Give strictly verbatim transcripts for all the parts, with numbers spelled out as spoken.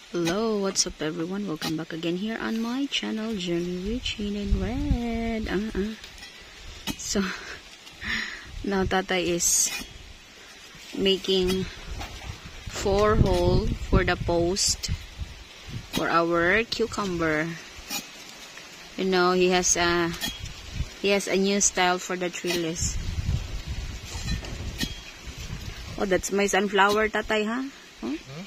Hello, what's up everyone? Welcome back again here on my channel, Journey with Chin and Red. Uh -uh. So, now Tatay is making four hole for the post for our cucumber. You know, he has a he has a new style for the trellis. Oh, that's my sunflower, Tatay, huh? Huh? Hmm?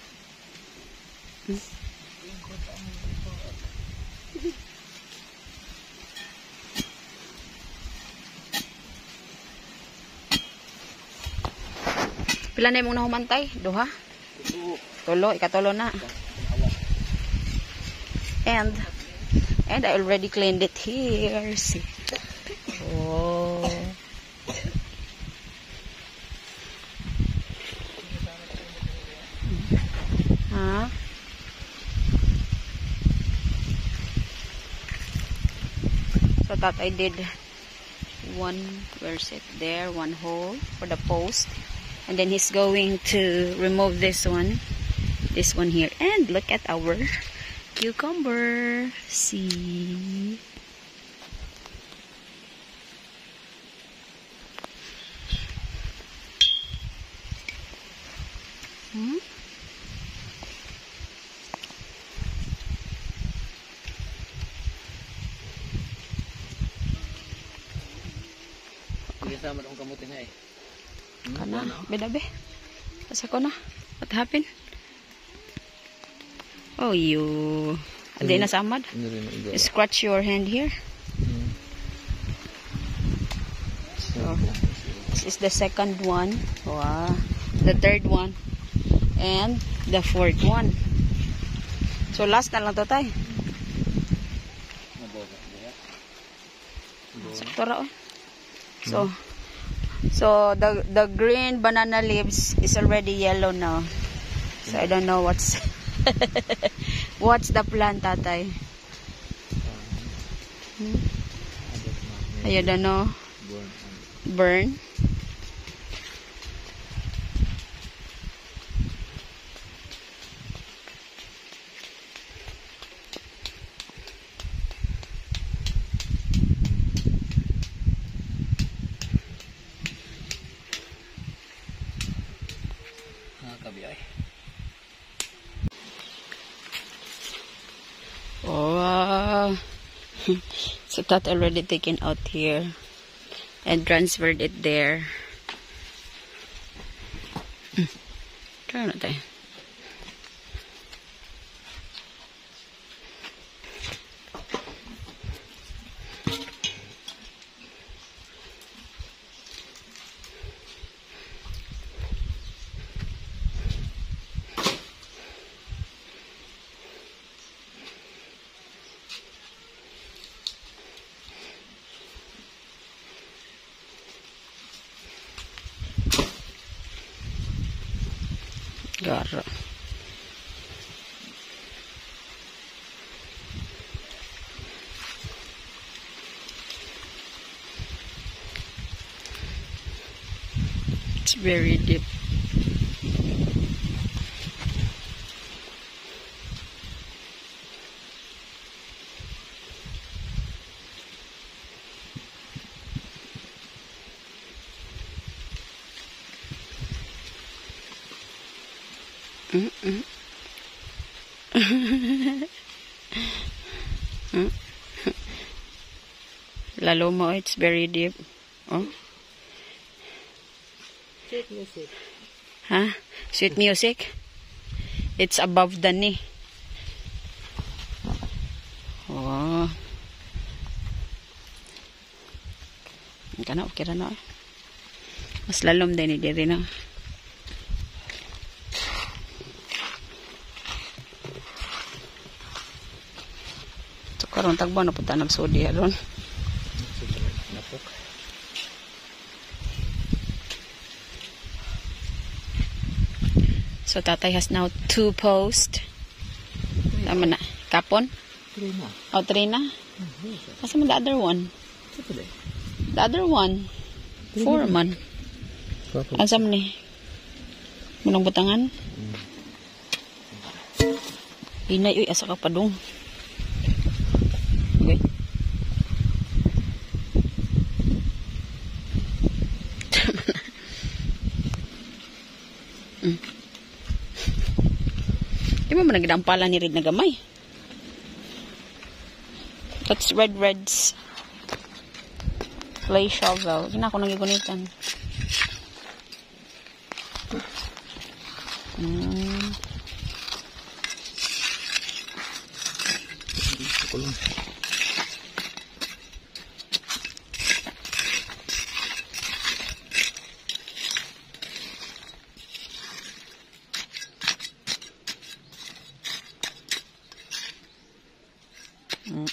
Pila na yung nahumantay? Duha? Tulo. Ikatulo na. And, and I already cleaned it here. See. Oh. Huh? So that I did one, where's it? There, one hole for the post. And then he's going to remove this one. This one here. And look at our cucumber. See? Hmm? Sama dong kamu tengah eh. Kana, beda be. Asa ko na? What happened? Oh, you. Adi na samad. You scratch your hand here. So, this is the second one. Wow. The third one. And the fourth one. So, last na lang to tayo. Sakto. So, So the the green banana leaves is already yellow now. So I don't know what's what's the plan, Tatay. Hmm? I don't know. Burn. Oh, so that already taken out here and transferred it there. Try not there. Gara. It's very deep. Mm -mm. Lalo mo, it's very deep. Oh. Sweet music. Huh? Sweet music? It's above the knee. Oh. Kana, okay na na. Mas lalom din ni diri na. Karon tagba na punta nagsudi aron. So Tatay has now two posts. Tama na. Kapon? Three na. Oh, three na? Asa man the other one? The other one. Four man. Asa man ni? Munang butangan? Hinay, uy, asa ka pa dong. Okay. mm. Di mo man nagdampala ni Red na gamay. That's Red Red's clay shovel. Hindi na ako nagigunitan. Hmm. Kulong. Hmm.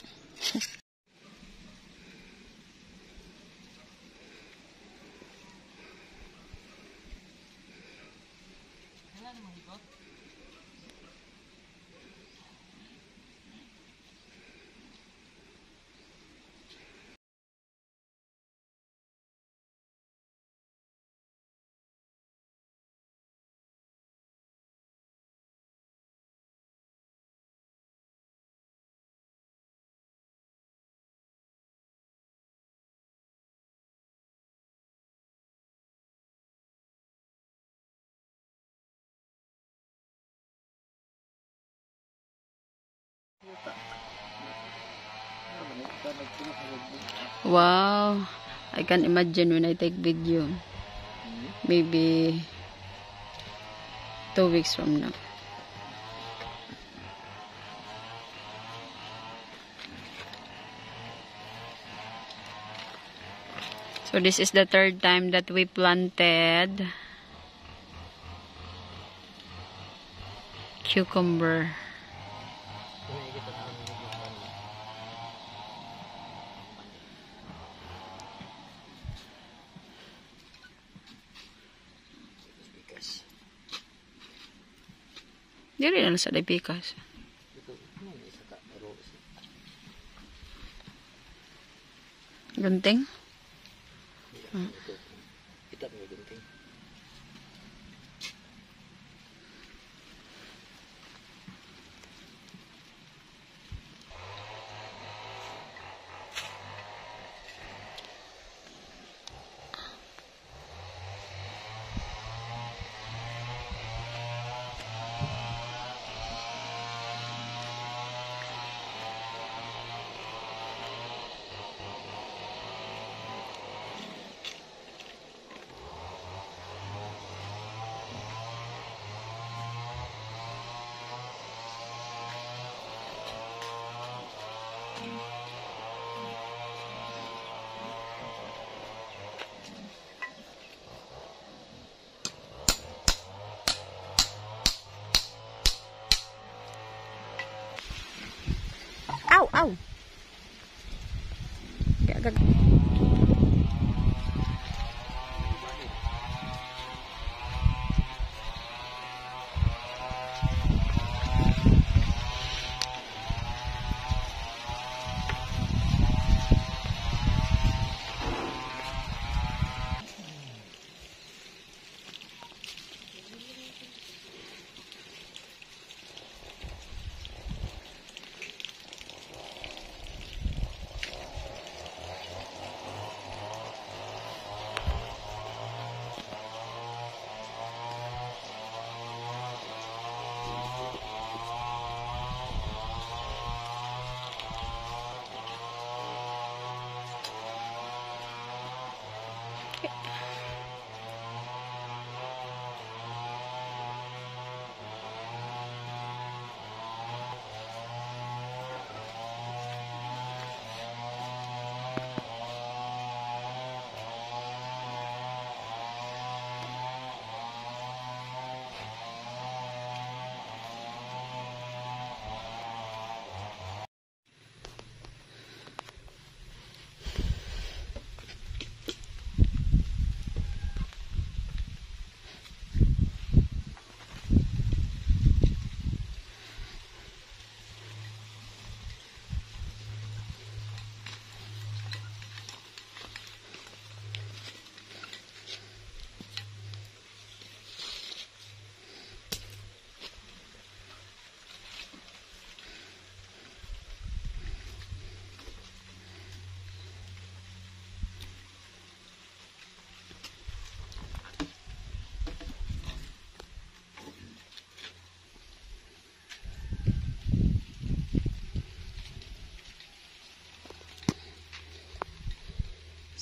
Wow, I can imagine when I take video. Maybe two weeks from now. So this is the third time that we planted cucumber. Dili na sa pikas. Gunting? Hmm. Ow, ow. Kaya gag...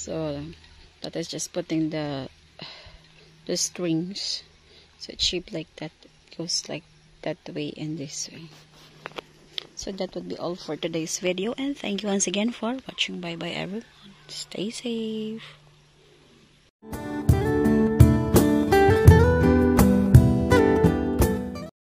So that is just putting the the strings, so it's shaped like that. It goes like that way and this way. So that would be all for today's video, and thank you once again for watching. Bye bye everyone. Stay safe.